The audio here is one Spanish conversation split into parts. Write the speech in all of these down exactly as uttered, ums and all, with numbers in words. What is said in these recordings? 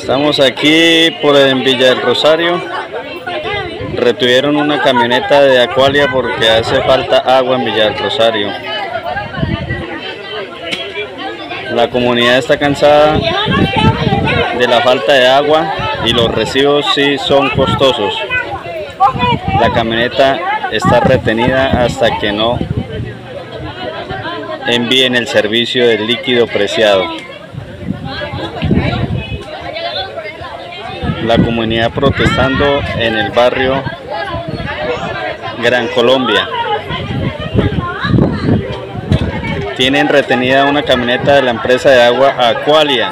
Estamos aquí por en Villa del Rosario. Retuvieron una camioneta de Aqualia porque hace falta agua en Villa del Rosario. La comunidad está cansada de la falta de agua y los recibos sí son costosos. La camioneta está retenida hasta que no envíen el servicio del líquido preciado. La comunidad protestando en el barrio Gran Colombia. Tienen retenida una camioneta de la empresa de agua Aqualia.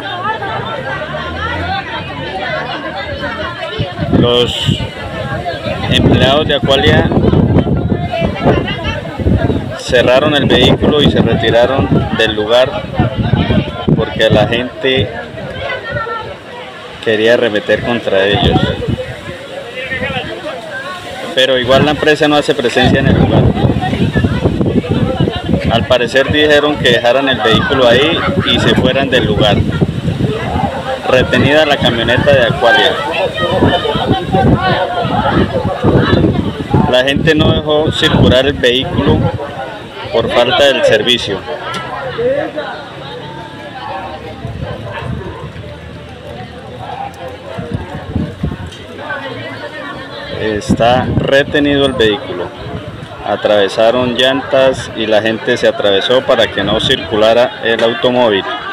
Los empleados de Aqualia cerraron el vehículo y se retiraron del lugar porque la gente quería arremeter contra ellos, pero igual la empresa no hace presencia en el lugar. Al parecer dijeron que dejaran el vehículo ahí y se fueran del lugar. Retenida la camioneta de Aqualia. La gente no dejó circular el vehículo por falta del servicio. Está retenido el vehículo. Atravesaron llantas y la gente se atravesó para que no circulara el automóvil.